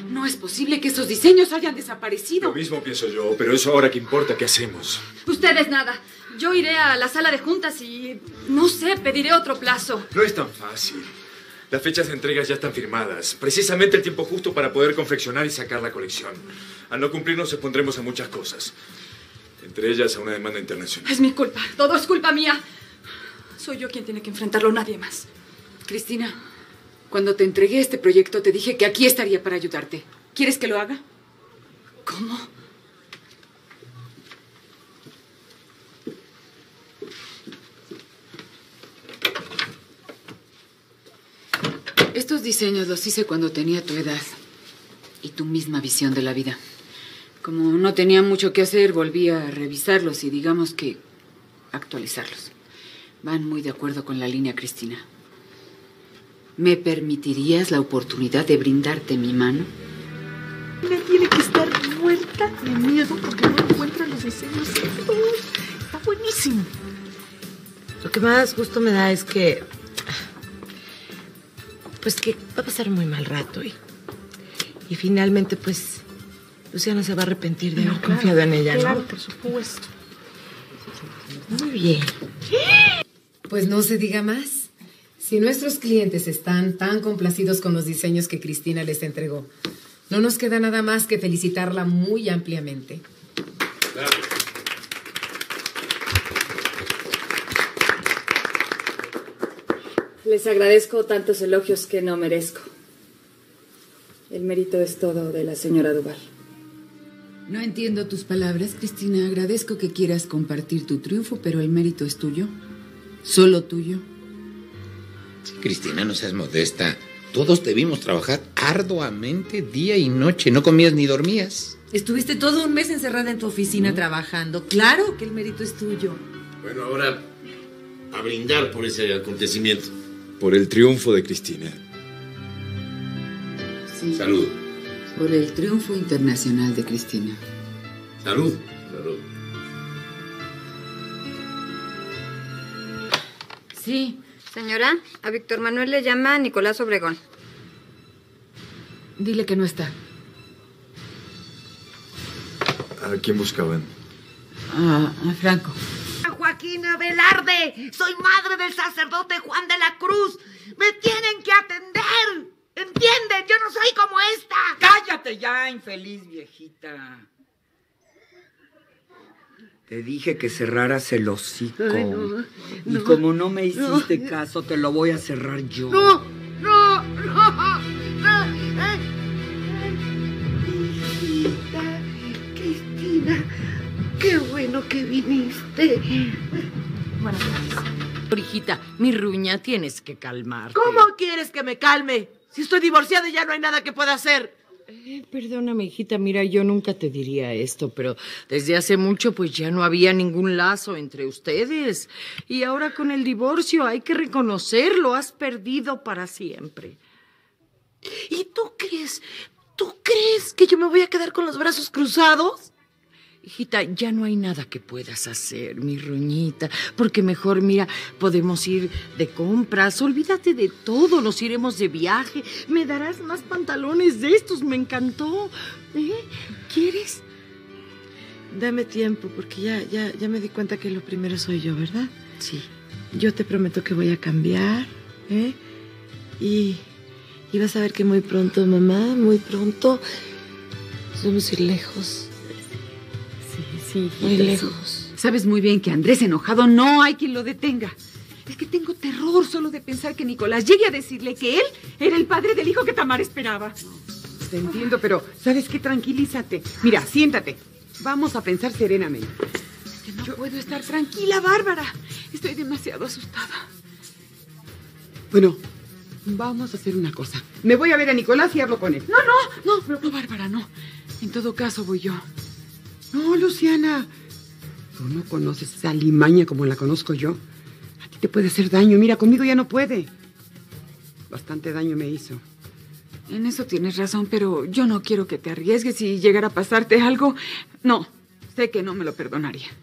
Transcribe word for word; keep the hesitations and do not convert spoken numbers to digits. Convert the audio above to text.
No es posible que esos diseños hayan desaparecido. Lo mismo pienso yo, pero eso ahora qué importa, ¿qué hacemos? Ustedes nada. Yo iré a la sala de juntas y, no sé, pediré otro plazo. No es tan fácil. Las fechas de entregas ya están firmadas. Precisamente el tiempo justo para poder confeccionar y sacar la colección. Al no cumplir nos expondremos a muchas cosas. Entre ellas a una demanda internacional. Es mi culpa. Todo es culpa mía. Soy yo quien tiene que enfrentarlo, nadie más. Cristina, cuando te entregué este proyecto te dije que aquí estaría para ayudarte. ¿Quieres que lo haga? ¿Cómo? Estos diseños los hice cuando tenía tu edad y tu misma visión de la vida. Como no tenía mucho que hacer, volví a revisarlos y digamos que actualizarlos. Van muy de acuerdo con la línea, Cristina. ¿Me permitirías la oportunidad de brindarte mi mano? Ella tiene que estar muerta de miedo porque no encuentra los diseños. Está buenísimo. Lo que más gusto me da es que... Pues que va a pasar muy mal rato y... Y finalmente, pues... Luciana se va a arrepentir de haber no, claro, confiado en ella, ¿no? Claro, por supuesto. Muy bien. Pues no se diga más. Si nuestros clientes están tan complacidos con los diseños que Cristina les entregó, no nos queda nada más que felicitarla muy ampliamente. Gracias. Les agradezco tantos elogios que no merezco. El mérito es todo de la señora Duval. No entiendo tus palabras, Cristina. Agradezco que quieras compartir tu triunfo, pero el mérito es tuyo. Solo tuyo. Sí, Cristina, no seas modesta. Todos te vimos trabajar arduamente día y noche. No comías ni dormías. Estuviste todo un mes encerrada en tu oficina ¿no? trabajando. Claro que el mérito es tuyo. Bueno, ahora a brindar por ese acontecimiento. Por el triunfo de Cristina. Sí. Salud. Por el triunfo internacional de Cristina. Salud. Salud. Sí. Señora, a Víctor Manuel le llama Nicolás Obregón. Dile que no está. ¿A quién buscaban? A, a Franco. Joaquina Velarde, soy madre del sacerdote Juan de la Cruz. Me tienen que atender. ¿Entienden? Yo no soy como esta. ¡Cállate ya, infeliz viejita! Te dije que cerraras el hocico. Ay, no, y no, como no me hiciste no, caso, te lo voy a cerrar yo. No, no, no, no. Ay, hijita, Cristina, qué bueno que viniste. Buenas tardes. Hijita, mi ruña, tienes que calmarte. ¿Cómo quieres que me calme? Si estoy divorciada y ya no hay nada que pueda hacer. Eh, perdóname, hijita, mira, yo nunca te diría esto, pero desde hace mucho pues ya no había ningún lazo entre ustedes. Y ahora con el divorcio hay que reconocerlo, has perdido para siempre. ¿Y tú crees, tú crees que yo me voy a quedar con los brazos cruzados? Hijita, ya no hay nada que puedas hacer, mi ruñita, porque mejor, mira, podemos ir de compras, olvídate de todo, nos iremos de viaje, me darás más pantalones de estos, me encantó, ¿eh? ¿Quieres? Dame tiempo, porque ya, ya, ya me di cuenta que lo primero soy yo, ¿verdad? Sí. Yo te prometo que voy a cambiar, ¿eh? Y, y vas a ver que muy pronto, mamá, muy pronto, nos vamos a ir lejos. Sí, muy lejos. Sabes muy bien que Andrés enojado no hay quien lo detenga. Es que tengo terror solo de pensar que Nicolás llegue a decirle que él era el padre del hijo que Tamara esperaba. Te entiendo, pero ¿sabes qué? Tranquilízate. Mira, siéntate. Vamos a pensar serenamente. Es que no Yo... puedo estar tranquila, Bárbara. Estoy demasiado asustada. Bueno, vamos a hacer una cosa. Me voy a ver a Nicolás y hablo con él. No, no, no, no, Bárbara, no. En todo caso voy yo. No, Luciana, tú no conoces esa alimaña como la conozco yo. A ti te puede hacer daño. Mira, conmigo ya no puede. Bastante daño me hizo. En eso tienes razón, pero yo no quiero que te arriesgues y llegara a pasarte algo. No, sé que no me lo perdonaría.